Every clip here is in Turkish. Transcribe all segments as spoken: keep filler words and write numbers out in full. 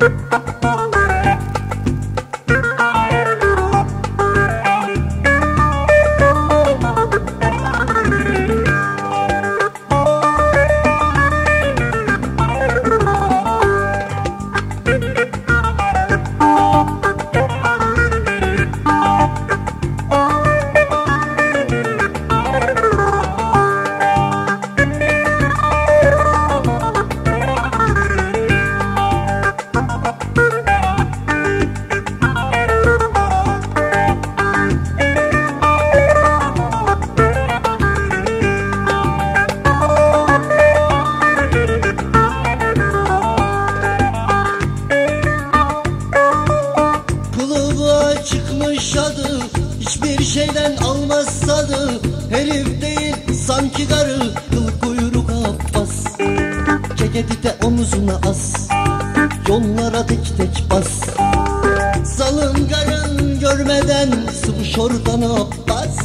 Çıkmış adı, hiçbir şeyden almaz tadı. Herif değil sanki karı, kıl kuyruk Abbas. Ceketi de omuzuna as, yollara tek tek bas. Salın karın görmeden sıvış oradan Abbas.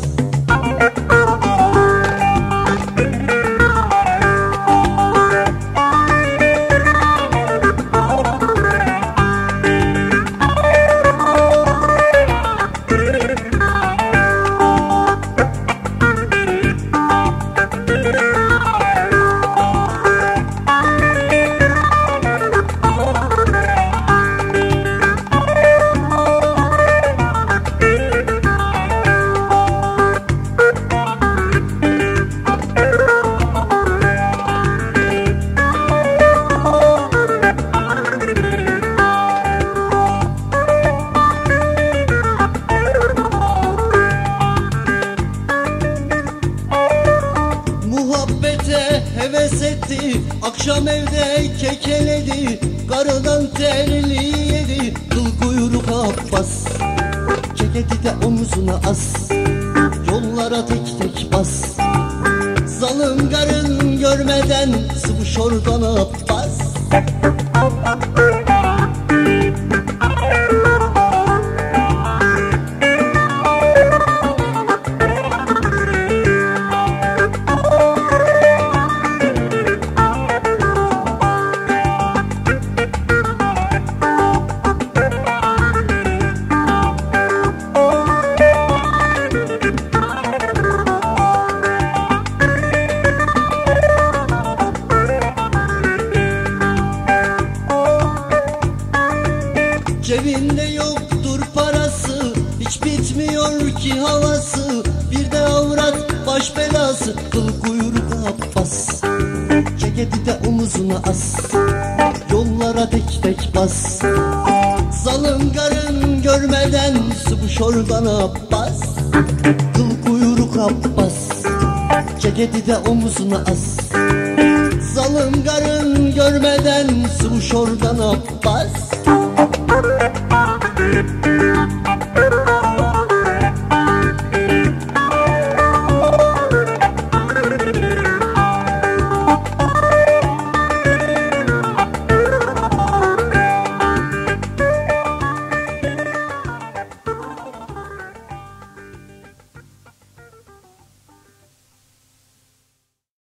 Muhabbete heves etti, akşam evde kekeledi. Karıdan terli yedi, kıl kuyruk Abbas. Ceketi de omuzuna as, yollara tek tek bas. Zalım karın görmeden sıvış oradan Abbas. Cebinde yoktur parası, hiç bitmiyor ki havası. Bir de avrat baş belası, kıl kuyruk Abbas. Ceketi de omuzuna as, yollara tek tek bas. Zalım karın görmeden sıvış oradan Abbas. Kıl kuyruk Abbas, ceketi de omuzuna as. Zalım karın görmeden sıvış oradan Abbas.